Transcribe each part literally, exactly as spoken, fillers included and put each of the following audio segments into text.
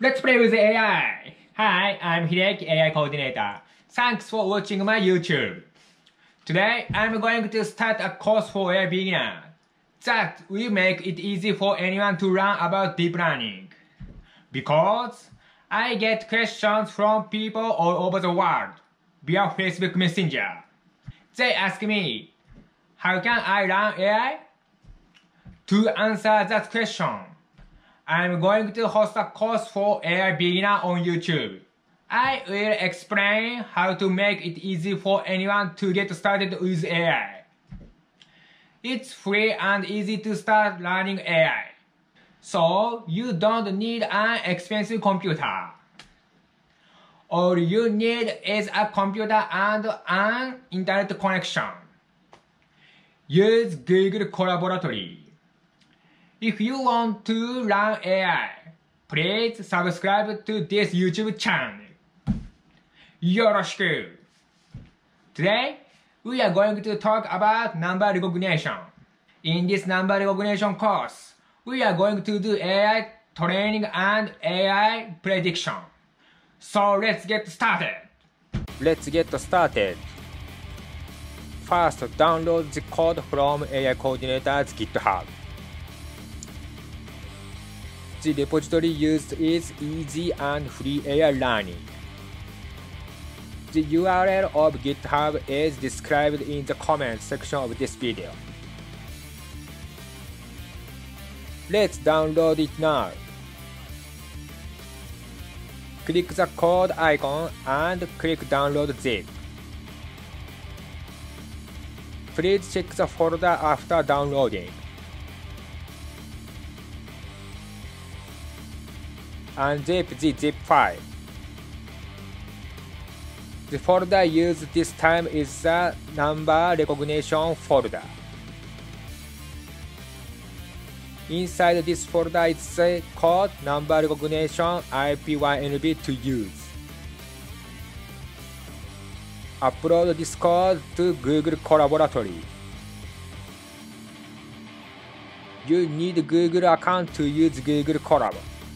Let's play with A I! Hi, I'm Hideki, A I coordinator. Thanks for watching my YouTube. Today, I'm going to start a course for A I beginner that will make it easy for anyone to learn about deep learning. Because I get questions from people all over the world via Facebook Messenger. They ask me, how can I learn A I? To answer that question, I'm going to host a course for A I beginner on YouTube. I will explain how to make it easy for anyone to get started with A I. It's free and easy to start learning A I. So you don't need an expensive computer. All you need is a computer and an internet connection. Use Google Colaboratory. If you want to learn A I, please subscribe to this YouTube channel. Yoroshiku! Today, we are going to talk about number recognition. In this number recognition course, we are going to do A I training and A I prediction. So let's get started. Let's get started. First, download the code from A I Coordinator's GitHub. The repository used is Easy and Free A I Learning. The U R L of GitHub is described in the comments section of this video. Let's download it now. Click the code icon and click Download Zip. Please check the folder after downloading. Unzip the zip file. The folder used this time is the number recognition folder. Inside this folder is the code number recognition I P Y N B to use. Upload this code to Google Colaboratory. You need a Google account to use Google Colab.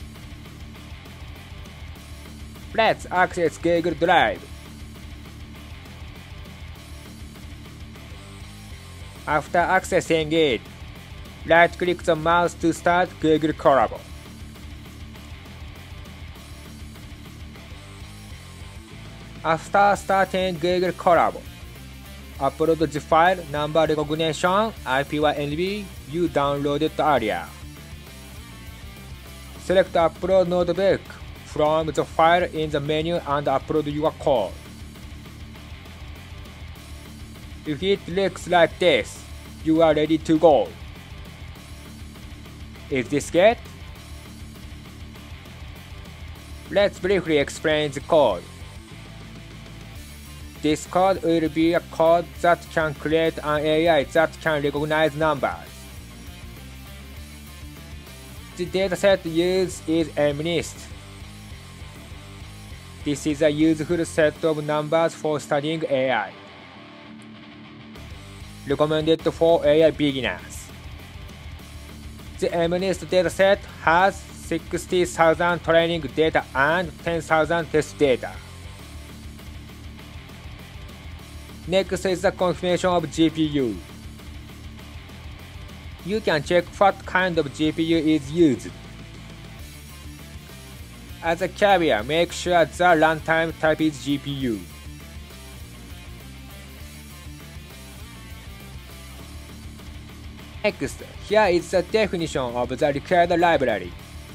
Let's access Google Drive. After accessing it, right-click the mouse to start Google Colab. After starting Google Colab, upload the file number recognition I P Y N B you downloaded earlier. Select Upload Notebook from the file in the menu and upload your code. If it looks like this, you are ready to go. Is this good? Let's briefly explain the code. This code will be a code that can create an A I that can recognize numbers. The dataset used is MNIST. This is a useful set of numbers for studying A I. Recommended for A I beginners. The MNIST dataset has sixty thousand training data and ten thousand test data. Next is the configuration of G P U. You can check what kind of G P U is used. As a caveat, make sure the runtime type is G P U. Next, here is the definition of the required library.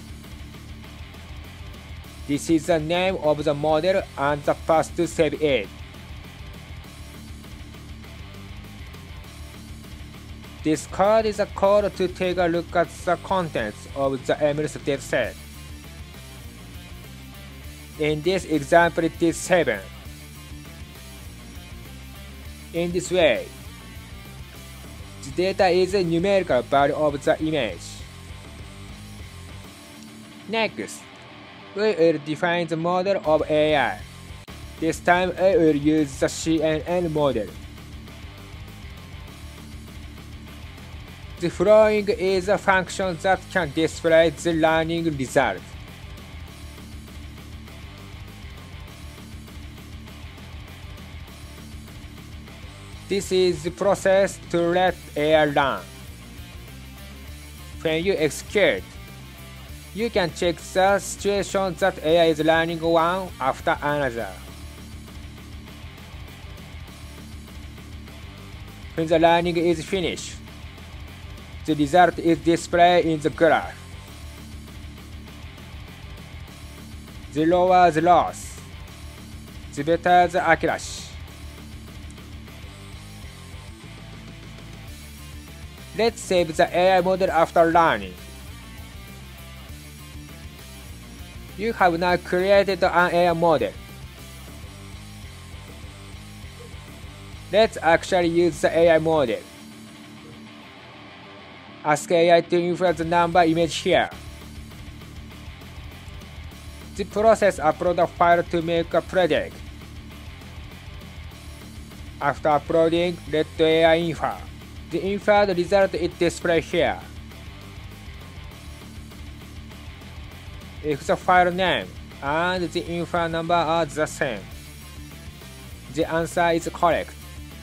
This is the name of the model and the path to save it. This code is a code to take a look at the contents of the MNIST dataset. In this example, it is seven. In this way, the data is a numerical value of the image. Next, we will define the model of A I. This time, I will use the C N N model. The following is a function that can display the learning result. This is the process to let A I learn. When you execute, you can check the situation that A I is learning one after another. When the learning is finished, the result is displayed in the graph. The lower the loss, the better the accuracy. Let's save the A I model after learning. You have now created an A I model. Let's actually use the A I model. Ask A I to infer the number image here. The process upload a file to make a predict. After uploading, let the A I infer. The inferred result is displayed here. If the file name and the inferred number are the same, the answer is correct.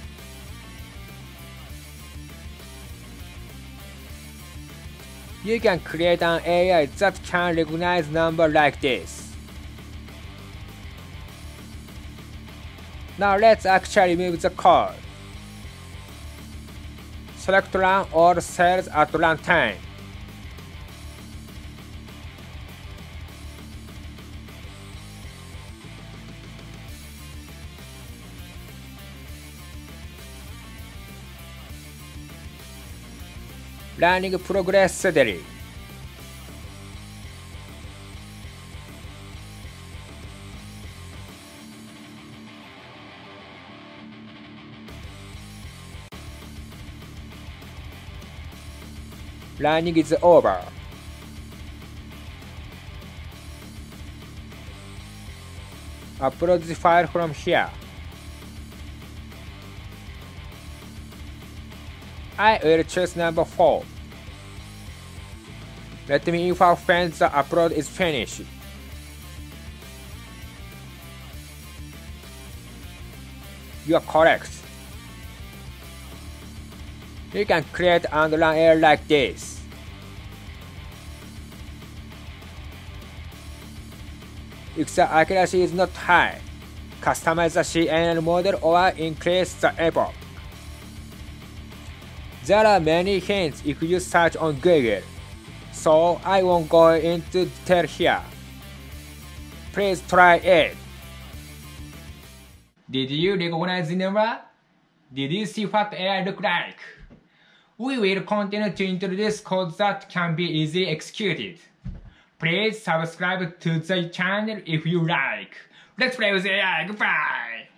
You can create an A I that can recognize numbers like this. Now let's actually move the code. Select run all cells at runtime. Learning progress steadily. Learning is over. Upload the file from here. I will choose number four. Let me infer when the upload is finished. You are correct. You can create and run A I like this. If the accuracy is not high, customize the C N N model or increase the epoch. There are many hints if you search on Google, so I won't go into detail here. Please try it. Did you recognize the number? Did you see what A I look like? We will continue to introduce code that can be easily executed. Please subscribe to the channel if you like. Let's play with A I. Goodbye!